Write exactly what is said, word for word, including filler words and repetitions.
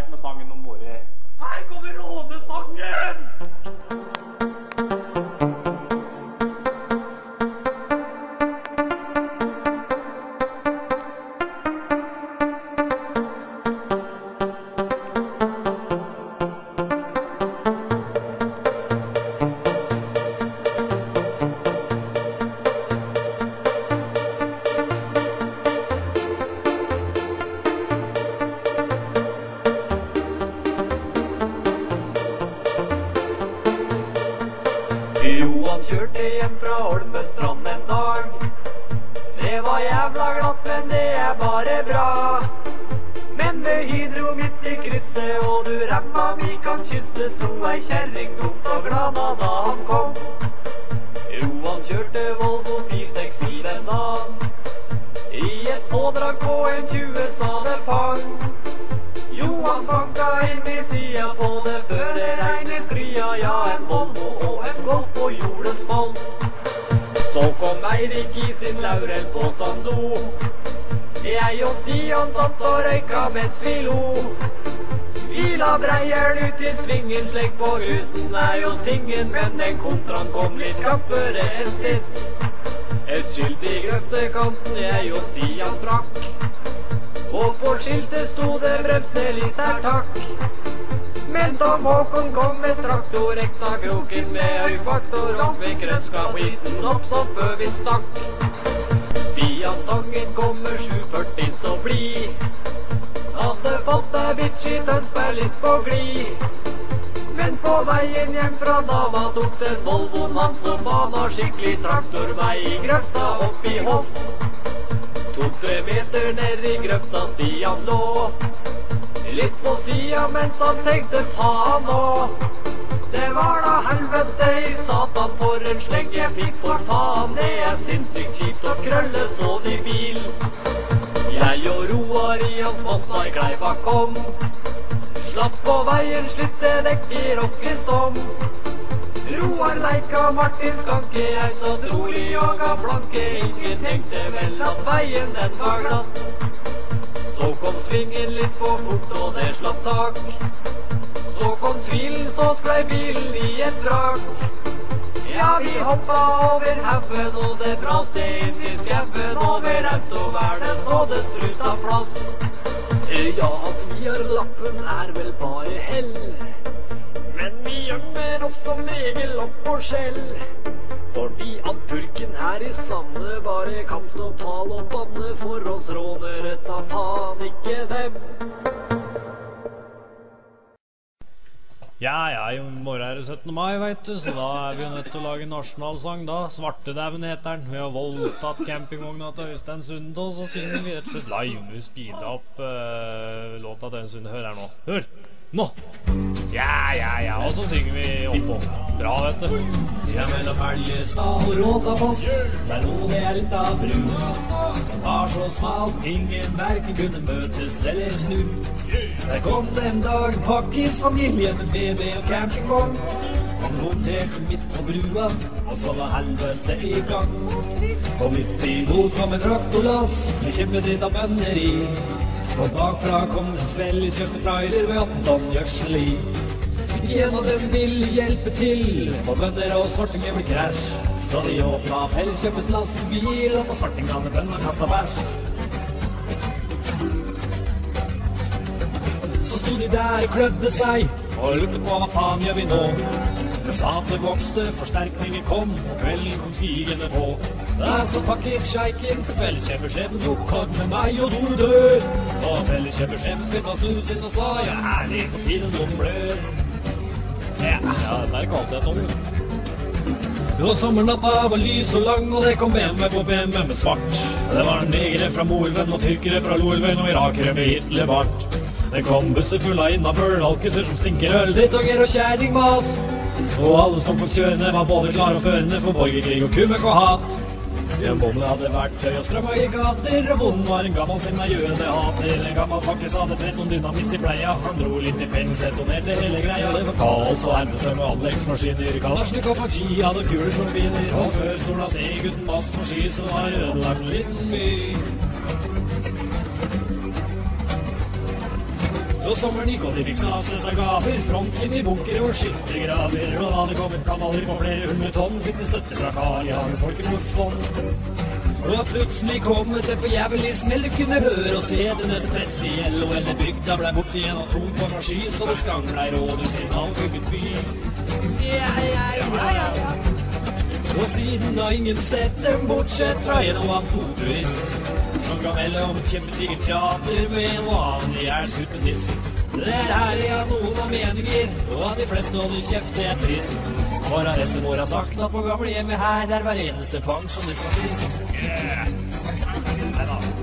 vært med sangen om våre... Her kommer rånesangen! Johan kjørte hjem fra Holmestrand en dag. Det var jævla glatt, men det er bare bra. Men ved Hydro midt i krysset, og du rappa vi kan kysse, sto ei kjerring dumt og glada da han kom. Johan kjørte Volvo fire seks ni den dagen. I et pådrag på en tjue sa det pang. Johan banka inn i sida på det føreregn i skria, ja, en Volvo og en Golf på jordens boll. Så kom Eirik i sin Laurel på Sando. Jeg og Stian satt og røyka mens vi lo. Vi la breieren ut i svingen, slik på grusen er jo tingen, men den kontran kom litt kjappere enn sist. Et skilt i grøftekanten jeg og Stian trakk, og på skiltet sto det bremsne litt er takk. Men da Håkon kom med traktor, ekta kroken med høy faktor, og fikk røska skiten opp så før vi stakk. Stian Tangen kommer sju førti så blid. Hadde fått deg bitch i Tønsberg litt på glid. Men på veien hjem fra dama tok den Volvoen han så bana skikkelig traktorvei i grøfta opp i hoff. To-tre meter ned i grøfta Stian lå, litt på sida mens han tenkte faen nå. Det var da helvete i satan for en sleng jeg fikk, for faen det er sinnssykt kjipt å krølle sånn i bil. Jeg og Roar i hans Mazda i Kleiva kom, slapp på veien, slitte dekk i rock liksom. Roar leika Martin Skanke, jeg så trolig og ga blanke. Ingen tenkte vel at veien den var glatt. Så kom svingen litt for fort og det slapp tak. Så kom tvilen, så sklei bilen i et vrak. Ja, vi hoppa over haugen og det braste inn i skauen. Over autovernet så det spruta plass. Ja, at vi har lappen er vel bare hell, men vi gjemmer oss som regel opp på skjell. Fordi at purken her i Sande bare kan stå pal og banne for oss rånere, ta faen ikke dem. Ja, ja, i morgen er det syttende mai, vet du, så da er vi jo nødt til å lage nasjonalsang da. Svartedauden heter den. Vi har voldtatt campingvogna til Øystein Sunde, og så synger vi rett og slett live. Vi speeder opp uh, låta til Øystein Sunde. Hør her nå. Hør! Nå! Ja, ja, ja, og så synger vi oppå. Bra, vet du. Vi er mellom Elgestad og Rådafoss, der nå det er litt av bru, som var så smalt, ingen verken kunne møtes eller snu. Der kom det en dag Pakkis familie med B B og campingvogn. Han monterte midt på brua, og så var helvete i gang. Og midt imot kom en traktorlass med kjempedritt av bønder i. Og bakfra kom en felleskjøpt trailer med atten tonn gjødsel i. En av dem ville hjelpe til, for bønder og svartinger ble krasj. Så de åpna felleskjøpets lastebil, og på svartingene bønder kastet bæsj. Så sto de der og klødde seg, og lurte på hva faen gjør vi nå. Men satet vokste, forsterkningen kom, og kvelden kom sigende på. Da så pakker sjeiken til felleskjøpersjefen, jo kom med meg og du dør. Og felleskjøpersjefen spytta snuden sin og sa, ja, ærlig på tiden noen blør. Ja, ja, der kalte jeg noe. Jo, sommernatta var lys og lang, og det kom B M W på B M W med svart. Det var negere fra Moelven og tyrkere fra Loelven og irakere med Hitlerbart. Det kom busser full av innavbøl, alkiser som stinker øl, drittunger og kjæringmas. Og alle som fikk kjørende var både klar og førende for borgerkrig og kumøk og hat. En bonde hadde verktøy og strømma i gater, og bonden var en gammel sinna jødehater. En gammel pakkis hadde tretton dynamitt i bleia, han dro litt i penis, detonerte hele greia. Det var kaos og helvete med anleggsmaskiner, Kalashnikov og G hadde kuler som biner. Og før sola steg uten mask og sky, så var ødelagt liten by. Og sommeren gikk, og de fikk skaset av gaver, fronten i bunker og skyttergraver. Og da det kom et kavaler på flere hundre tonn, fikk de støtte fra Karl I Hagens Folkemordsfond. Og plutselig kom et forjævelig smell, du kunne høre og se det neste prest I L og eller bygda ble bort I en atomforma sky, så det skang blei rådhus I navnfylkets by. Ja, ja, ja, ja, ja. Og siden da ingen sett dem, bortsett fra en og annen fotturist, som kan melde om et kjempedigert krater med en vanlig jælskutt metist. Det er herlig at noen har meninger, og at de fleste holder kjeft, det er trist. For av bestemor har sagt at på gamle hjemme her er hver eneste pensjonist nazist. Yeah. Neida.